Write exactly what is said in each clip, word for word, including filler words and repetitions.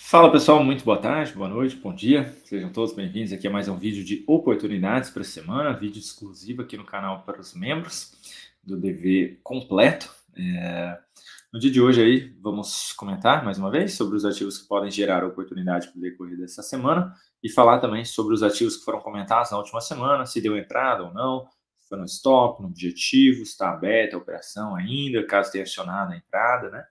Fala pessoal, muito boa tarde, boa noite, bom dia, sejam todos bem-vindos aqui a mais um vídeo de oportunidades para a semana, vídeo exclusivo aqui no canal para os membros do D V completo. É... No dia de hoje aí vamos comentar mais uma vez sobre os ativos que podem gerar oportunidade para o decorrer dessa semana e falar também sobre os ativos que foram comentados na última semana, se deu entrada ou não, se foi no stop, no objetivo, se está aberta a operação ainda, caso tenha acionado a entrada, né?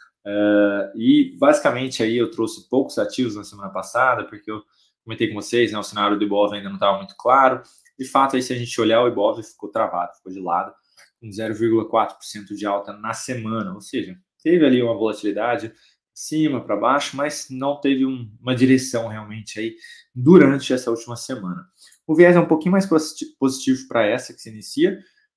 Uh, e basicamente aí eu trouxe poucos ativos na semana passada, porque eu comentei com vocês, né, o cenário do Ibov ainda não estava muito claro. De fato, aí se a gente olhar, o Ibov ficou travado, ficou de lado, com zero vírgula quatro por cento de alta na semana, ou seja, teve ali uma volatilidade cima para baixo, mas não teve um, uma direção realmente aí durante essa última semana. O viés é um pouquinho mais positivo para essa que se inicia,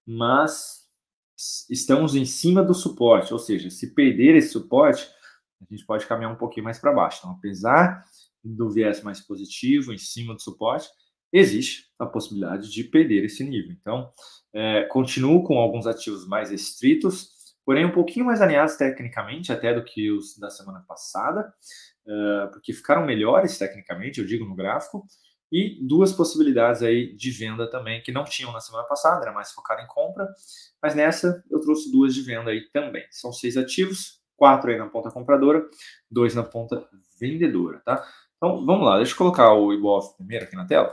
mas estamos em cima do suporte, ou seja, se perder esse suporte, a gente pode caminhar um pouquinho mais para baixo. Então, apesar do viés mais positivo, em cima do suporte, existe a possibilidade de perder esse nível. Então, é, continuo com alguns ativos mais restritos, porém um pouquinho mais alinhados tecnicamente até do que os da semana passada, uh, porque ficaram melhores tecnicamente, eu digo no gráfico, e duas possibilidades aí de venda também, que não tinham na semana passada, era mais focado em compra, mas nessa eu trouxe duas de venda aí também. São seis ativos, quatro aí na ponta compradora, dois na ponta vendedora, tá? Então, vamos lá, deixa eu colocar o Ibov primeiro aqui na tela.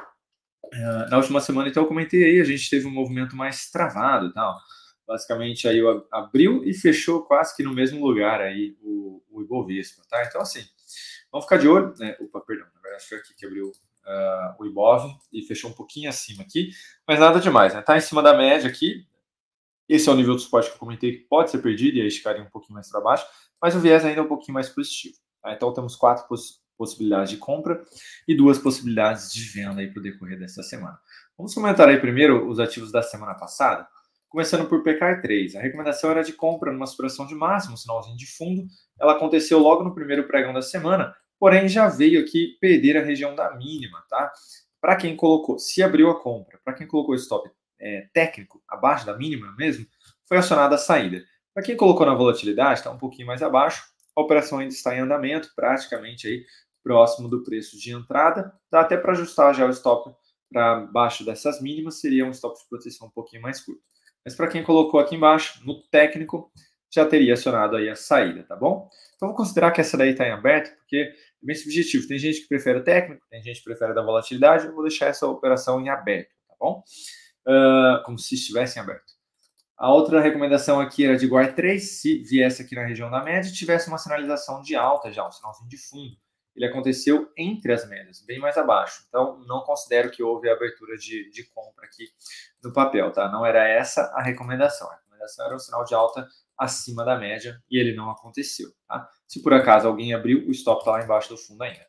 Uh, na última semana, então, eu comentei aí, a gente teve um movimento mais travado e tal. Basicamente, aí abriu e fechou quase que no mesmo lugar aí o, o Ibovespa, tá? Então, assim, vamos ficar de olho, né? Opa, perdão, na verdade foi aqui que abriu Uh, o Ibov e fechou um pouquinho acima aqui, mas nada demais, né? Tá em cima da média aqui. Esse é o nível do suporte que eu comentei que pode ser perdido e aí ficaria um pouquinho mais para baixo, mas o viés ainda é um pouquinho mais positivo. Tá? Então temos quatro poss possibilidades de compra e duas possibilidades de venda aí para o decorrer dessa semana. Vamos comentar aí primeiro os ativos da semana passada, começando por P K R três. A recomendação era de compra numa superação de máximo, sinalzinho de fundo. Ela aconteceu logo no primeiro pregão da semana, porém já veio aqui perder a região da mínima, tá? Para quem colocou, se abriu a compra, para quem colocou stop é, técnico abaixo da mínima mesmo, foi acionada a saída. Para quem colocou na volatilidade, está um pouquinho mais abaixo, a operação ainda está em andamento, praticamente aí próximo do preço de entrada, dá até para ajustar já o stop para baixo dessas mínimas, seria um stop de proteção um pouquinho mais curto. Mas para quem colocou aqui embaixo, no técnico, já teria acionado aí a saída, tá bom? Então, vou considerar que essa daí está em aberto, porque é bem subjetivo. Tem gente que prefere o técnico, tem gente que prefere da volatilidade, eu vou deixar essa operação em aberto, tá bom? Uh, como se estivesse em aberto. A outra recomendação aqui era de Guar três, se viesse aqui na região da média e tivesse uma sinalização de alta já, um sinalzinho de fundo. Ele aconteceu entre as médias, bem mais abaixo. Então, não considero que houve abertura de, de compra aqui no papel, tá? Não era essa a recomendação. A recomendação era um sinal de alta acima da média e ele não aconteceu, tá? Se por acaso alguém abriu, o stop está lá embaixo do fundo ainda.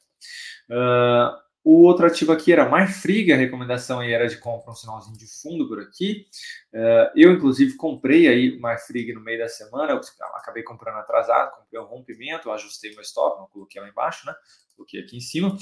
Uh, o outro ativo aqui era Marfrig, a recomendação aí era de compra um sinalzinho de fundo por aqui. Uh, eu, inclusive, comprei aí Marfrig no meio da semana, eu acabei comprando atrasado, comprei um rompimento, ajustei meu stop, não coloquei lá embaixo, né? Coloquei aqui em cima.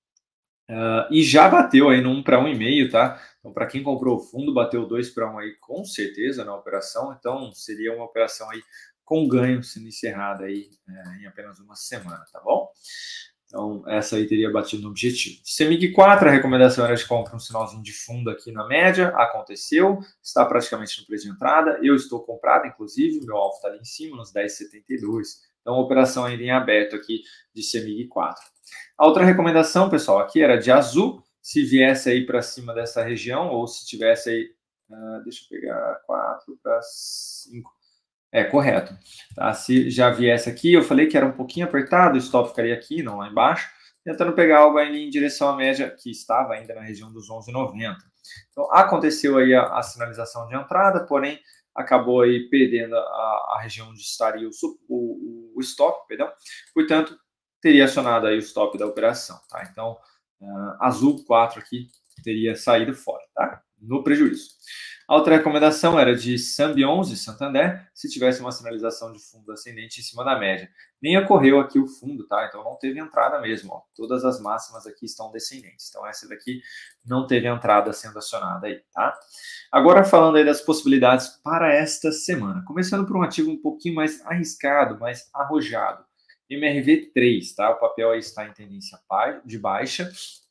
Uh, e já bateu aí no um para um vírgula cinco, tá? Então, para quem comprou o fundo, bateu dois para um aí com certeza na operação. Então, seria uma operação aí com ganho sendo encerrada aí é, em apenas uma semana, tá bom? Então, essa aí teria batido no objetivo. CEMIG quatro, a recomendação era de compra um sinalzinho de fundo aqui na média, aconteceu, está praticamente no preço de entrada, eu estou comprado, inclusive, meu alvo está ali em cima, nos dez vírgula setenta e dois. Então, a operação ainda em aberto aqui de CEMIG quatro. A outra recomendação, pessoal, aqui era de Azul, se viesse aí para cima dessa região, ou se tivesse aí, uh, deixa eu pegar quatro para cinco, é correto, tá? Se já viesse aqui, eu falei que era um pouquinho apertado, o stop ficaria aqui, não lá embaixo, tentando pegar algo aí em direção à média, que estava ainda na região dos onze vírgula noventa. Então, aconteceu aí a, a sinalização de entrada, porém, acabou aí perdendo a, a região onde estaria o, o, o stop, perdão, portanto, teria acionado aí o stop da operação, tá? Então, uh, Azul quatro aqui teria saído fora, tá? No prejuízo. A outra recomendação era de Sambi onze, Santander, se tivesse uma sinalização de fundo ascendente em cima da média. Nem ocorreu aqui o fundo, tá? Então, não teve entrada mesmo, ó. Todas as máximas aqui estão descendentes. Então, essa daqui não teve entrada sendo acionada aí, tá? Agora, falando aí das possibilidades para esta semana. Começando por um ativo um pouquinho mais arriscado, mais arrojado. M R V três, tá? O papel aí está em tendência de baixa,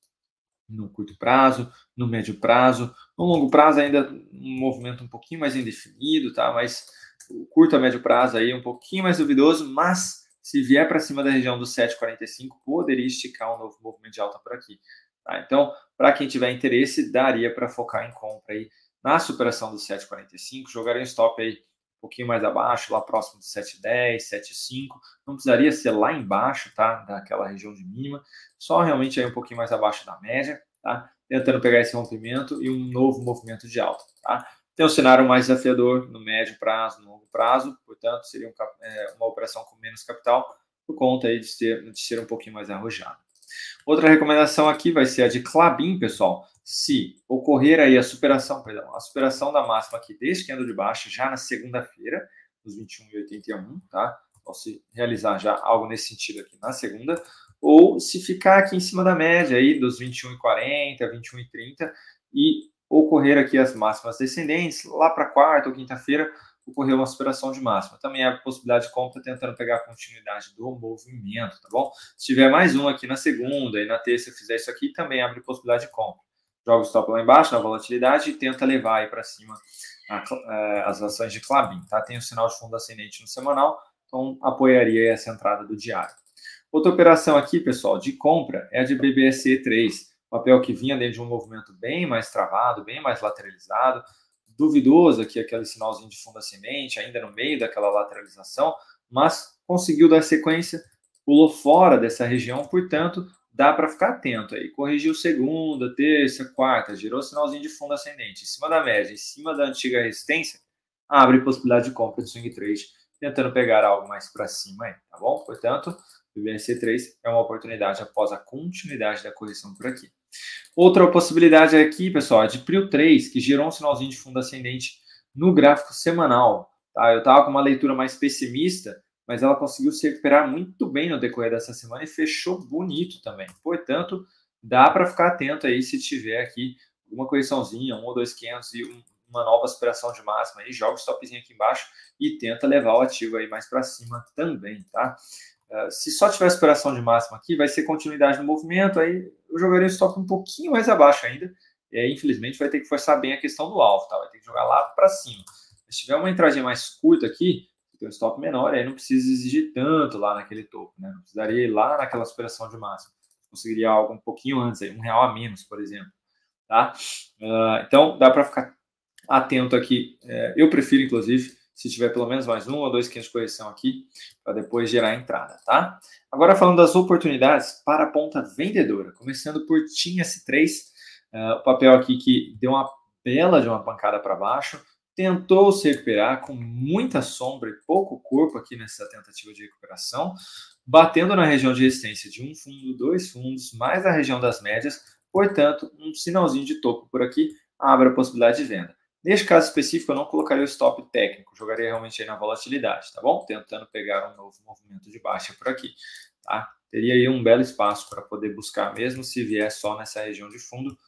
no curto prazo, no médio prazo, no longo prazo ainda um movimento um pouquinho mais indefinido, tá? Mas o curto a médio prazo aí é um pouquinho mais duvidoso, mas se vier para cima da região dos sete e quarenta e cinco, poderia esticar um novo movimento de alta por aqui, tá? Então, para quem tiver interesse, daria para focar em compra aí na superação dos sete e quarenta e cinco, jogaria um stop aí um pouquinho mais abaixo, lá próximo de sete e dez, sete e cinco, não precisaria ser lá embaixo, tá? Daquela região de mínima, só realmente aí um pouquinho mais abaixo da média, tá? Tentando pegar esse rompimento e um novo movimento de alta, tá? Tem um cenário mais desafiador no médio prazo, no longo prazo, portanto, seria um, é, uma operação com menos capital, por conta aí de ser, de ser um pouquinho mais arrojado. Outra recomendação aqui vai ser a de Klabin, pessoal. Se ocorrer aí a superação, perdão, a superação da máxima aqui deste candle de baixo já na segunda-feira, nos vinte e um e oitenta e um, tá? Então, se realizar já algo nesse sentido aqui na segunda, ou se ficar aqui em cima da média aí dos vinte e um e quarenta, vinte e um e trinta e ocorrer aqui as máximas descendentes, lá para quarta ou quinta-feira, ocorreu uma superação de máxima. Também há a possibilidade de compra tentando pegar a continuidade do movimento, tá bom? Se tiver mais um aqui na segunda e na terça fizer isso aqui, também abre possibilidade de compra. Joga o stop lá embaixo na volatilidade e tenta levar aí para cima a, a, as ações de Klabin, tá? Tem o sinal de fundo ascendente no semanal, então apoiaria essa entrada do diário. Outra operação aqui, pessoal, de compra é a de B B S E três, papel que vinha dentro de um movimento bem mais travado, bem mais lateralizado, duvidoso aqui aquele sinalzinho de fundo ascendente, ainda no meio daquela lateralização, mas conseguiu dar sequência, pulou fora dessa região, portanto, dá para ficar atento aí. Corrigiu segunda, terça, quarta, girou sinalzinho de fundo ascendente, em cima da média, em cima da antiga resistência, abre possibilidade de compra de swing trade, tentando pegar algo mais para cima aí, tá bom? Portanto, o B B S E três é uma oportunidade após a continuidade da correção por aqui. Outra possibilidade aqui, pessoal, é de P R I O três, que gerou um sinalzinho de fundo ascendente no gráfico semanal. Tá? Eu estava com uma leitura mais pessimista, mas ela conseguiu se recuperar muito bem no decorrer dessa semana e fechou bonito também. Portanto, dá para ficar atento aí se tiver aqui uma correçãozinha, um ou dois quinhentos e uma nova superação de máxima aí, joga o stopzinho aqui embaixo e tenta levar o ativo aí mais para cima também, tá? Uh, se só tiver superação de máxima aqui, vai ser continuidade no movimento, aí eu jogaria o stop um pouquinho mais abaixo ainda, e aí infelizmente vai ter que forçar bem a questão do alvo, tá? Vai ter que jogar lá para cima. Se tiver uma entradinha mais curta aqui, tem um stop menor, aí não precisa exigir tanto lá naquele topo, né? Não precisaria ir lá naquela superação de máxima. Conseguiria algo um pouquinho antes, aí, um real a menos, por exemplo, tá? Uh, então, dá para ficar atento aqui. Uh, eu prefiro, inclusive, se tiver pelo menos mais um ou dois quinhentos de correção aqui, para depois gerar a entrada, tá? Agora falando das oportunidades para a ponta vendedora, começando por T I M S três, uh, o papel aqui que deu uma bela de uma pancada para baixo, tentou se recuperar com muita sombra e pouco corpo aqui nessa tentativa de recuperação, batendo na região de resistência de um fundo, dois fundos, mais a região das médias, portanto, um sinalzinho de topo por aqui abre a possibilidade de venda. Neste caso específico, eu não colocaria o stop técnico, jogaria realmente aí na volatilidade, tá bom? Tentando pegar um novo movimento de baixa por aqui, tá? Teria aí um belo espaço para poder buscar, mesmo se vier só nessa região de fundo.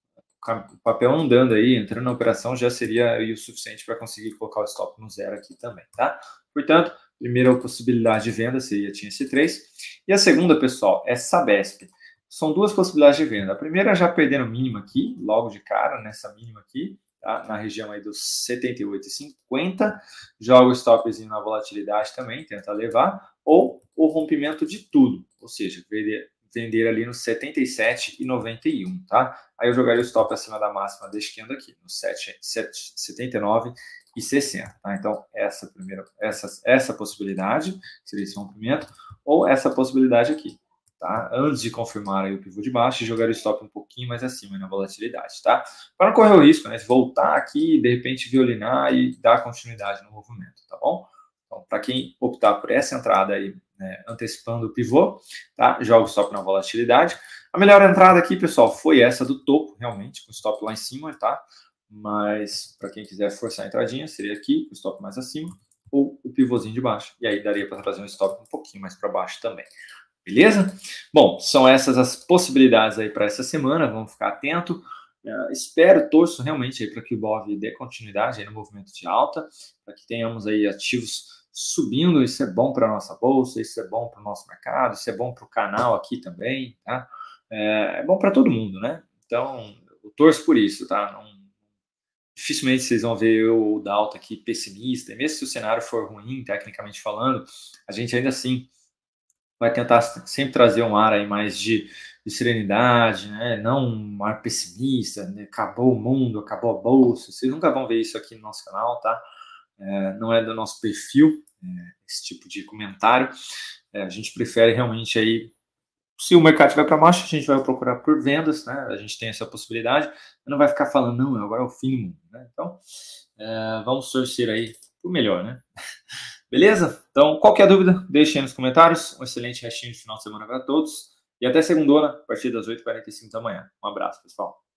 O papel andando aí, entrando na operação, já seria aí o suficiente para conseguir colocar o stop no zero aqui também, tá? Portanto, primeira possibilidade de venda seria T I M S três. E a segunda, pessoal, é Sabesp. São duas possibilidades de venda. A primeira já perdendo o mínimo aqui, logo de cara, nessa mínima aqui, tá? Na região aí dos setenta e oito e cinquenta, joga o stopzinho na volatilidade também, tenta levar, ou o rompimento de tudo, ou seja, vender, vender ali no setenta e sete e noventa e um, tá? Aí eu jogaria o stop acima da máxima deste candle aqui, no setenta e nove e sessenta, tá? Então, essa primeira, essa, essa possibilidade, seria esse rompimento, ou essa possibilidade aqui, tá? Antes de confirmar aí o pivô de baixo, jogar o stop um pouquinho mais acima na volatilidade, tá? Para não correr o risco, né, de voltar aqui, de repente violinar e dar continuidade no movimento, tá bom? Então, para quem optar por essa entrada aí, né, antecipando o pivô, tá? Joga o stop na volatilidade. A melhor entrada aqui, pessoal, foi essa do topo, realmente, com o stop lá em cima, tá? Mas para quem quiser forçar a entradinha, seria aqui, com o stop mais acima, ou o pivôzinho de baixo. E aí daria para trazer um stop um pouquinho mais para baixo também. Beleza? Bom, são essas as possibilidades aí para essa semana, vamos ficar atento. Uh, espero, torço realmente para que o B O V dê continuidade aí no movimento de alta, para que tenhamos aí ativos subindo, isso é bom para a nossa bolsa, isso é bom para o nosso mercado, isso é bom para o canal aqui também, tá? É, é bom para todo mundo, né? Então, eu torço por isso, tá? Não, dificilmente vocês vão ver eu da alta aqui pessimista, e mesmo se o cenário for ruim, tecnicamente falando, a gente ainda assim vai tentar sempre trazer um ar aí mais de, de serenidade, né? Não um ar pessimista, né? Acabou o mundo, acabou a bolsa. Vocês nunca vão ver isso aqui no nosso canal, tá? É, não é do nosso perfil, é, esse tipo de comentário. É, a gente prefere realmente aí, se o mercado estiver para baixo, a gente vai procurar por vendas, né? A gente tem essa possibilidade, não vai ficar falando, não, agora é o fim do mundo, né? Então, é, vamos torcer aí por melhor, né? Beleza? Então, qualquer dúvida, deixe aí nos comentários. Um excelente restinho de final de semana para todos. E até segundona, a partir das oito e quarenta e cinco da manhã. Um abraço, pessoal.